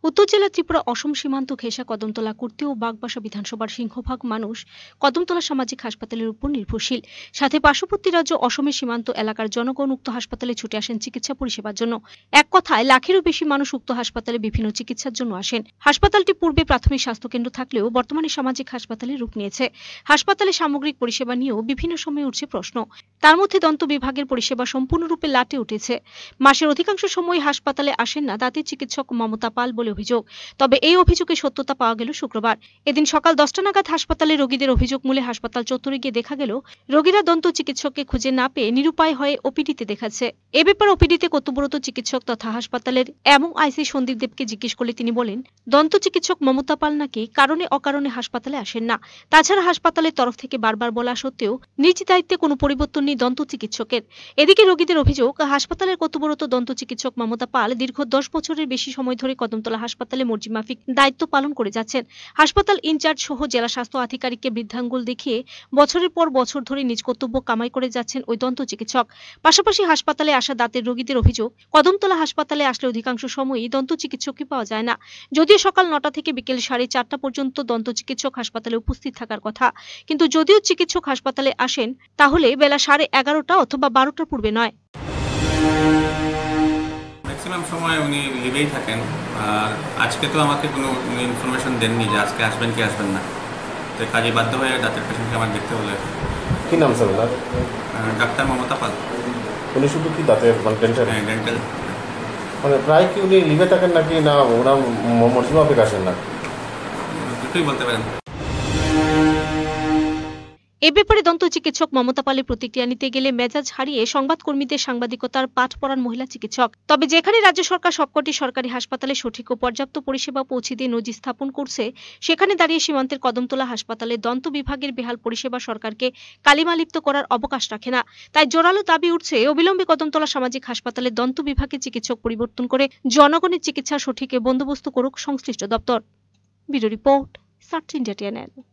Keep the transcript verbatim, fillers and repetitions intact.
উত্তর জেলা ত্রিপুরা অসম সীমান্ত ঘেঁষা কদমতলা কুর্তি ও বাগবাসা বিধানসভার সিংহভাগ মানুষ কদমতলা সামাজিক হাসপাতালের উপর নির্ভরশীল। সাথে পার্শ্ববর্তী রাজ্য অসমের সীমান্ত এলাকার জনগণ উক্ত হাসপাতালে ছুটে আসেন চিকিৎসা পরিষেবার জন্য। এক কথায় লাখেরও বেশি মানুষ উক্ত হাসপাতালে বিভিন্ন চিকিৎসার জন্য আসেন। হাসপাতালটি পূর্বে প্রাথমিক স্বাস্থ্যকেন্দ্র থাকলেও বর্তমানে সামাজিক হাসপাতালে রূপ নিয়েছে। হাসপাতালে সামগ্রিক পরিষেবা নিয়েও বিভিন্ন সময়ে উঠছে প্রশ্ন। তার মধ্যে দন্ত বিভাগের পরিষেবা সম্পূর্ণরূপে লাটে উঠেছে। মাসের অধিকাংশ সময় হাসপাতালে আসেন না দাঁতের চিকিৎসক মমতা পাল বলে অভিযোগ। তবে এই অভিযোগের সত্যতা পাওয়া গেল শুক্রবার। এদিন সকাল দশটা নাগাদ হাসপাতালে রোগীদের অভিযোগ মূলে হাসপাতাল চত্বরে গিয়ে দেখা গেল রোগীরা দন্ত চিকিৎসককে খুঁজে না পেয়ে নিরুপায় হয়ে ওপিডিতে দেখাচ্ছে। এ ব্যাপারে ওপিডিতে কর্তব্যরত চিকিৎসক তথা হাসপাতালের এমন আইসি সন্দীপ দেবকে জিজ্ঞেস করলে তিনি বলেন, দন্ত চিকিৎসক মমতা পাল নাকি কারণে অকারণে হাসপাতালে আসেন না। তাছাড়া হাসপাতালের তরফ থেকে বারবার বলা সত্ত্বেও নিজ দায়িত্বে কোনো পরিবর্তন নেই দন্ত চিকিৎসকের। এদিকে রোগীদের অভিযোগ, হাসপাতালের কর্তব্যরত দন্ত চিকিৎসক মমতা পাল দীর্ঘ দশ বছরের বেশি সময় ধরে কদমতলা হাসপাতালে মর্জি মাফিক দায়িত্ব পালন করে যাচ্ছেন। হাসপাতাল ইনচার্জ সহ জেলা স্বাস্থ্য আধিকারিককে বৃদ্ধাঙ্গুল দেখিয়ে বছরের পর বছর ধরে নিজ কর্তব্য কামাই করে যাচ্ছেন ওই দন্ত চিকিৎসক। পাশাপাশি হাসপাতালে আসা দাঁতের রোগীদের অভিযোগ, কদমতলা হাসপাতালে আসলে অধিকাংশ সময়ই দন্ত চিকিৎসকই পাওয়া যায় না। যদিও সকাল নটা থেকে বিকেল সাড়ে চারটা পর্যন্ত দন্ত চিকিৎসক হাসপাতালে উপস্থিত থাকার কথা, কিন্তু যদিও চিকিৎসক হাসপাতালে আসেন তাহলে বেলা সাড়ে এগারোটা অথবা বারোটার পূর্বে নয়। ম্যাক্সিমাম সময় উনি লিভেই থাকেন। আর আজকে তো আমাকে কোনো ইনফরমেশন দেননি যে আজকে আসবেন কি আসবেন না, তো কাজে বাধ্য হয়ে দাঁতের পেশেন্টকে আমার দেখতে হলো। কি নাম স্যার ওনার? ডাক্তার মমতা পাল। উনি শুধু কি দাঁতের মানে ডেন্টাল? হ্যাঁ, ডেন্টাল। মানে প্রায় কি উনি লিভে থাকেন নাকি না ওরা মর্জি মাফিক আসেন না? দুটোই বলতে পারেন। এ ব্যাপারে দন্ত চিকিৎসক মমতা পালের প্রতিক্রিয়া নিতে গেলে মেজাজ হারিয়ে সংবাদকর্মীদের সাংবাদিকতার পাঠ পড়ান মহিলা চিকিৎসক। তবে যেখানে রাজ্য সরকার সবকটি সরকারি হাসপাতালে সঠিক ও পর্যাপ্ত পরিষেবা পৌঁছে দিয়ে নজির স্থাপন করছে, সেখানে দাঁড়িয়ে সীমান্তের কদমতলা হাসপাতালে দন্ত বিভাগের বেহাল পরিষেবা সরকারকে কালিমালিপ্ত করার অবকাশ রাখে না। তাই জোরালো দাবি উঠছে, অবিলম্বে কদমতলা সামাজিক হাসপাতালে দন্ত বিভাগের চিকিৎসক পরিবর্তন করে জনগণের চিকিৎসার সঠিক বন্দোবস্ত করুক সংশ্লিষ্ট দপ্তর। Bureau report, search India TNL.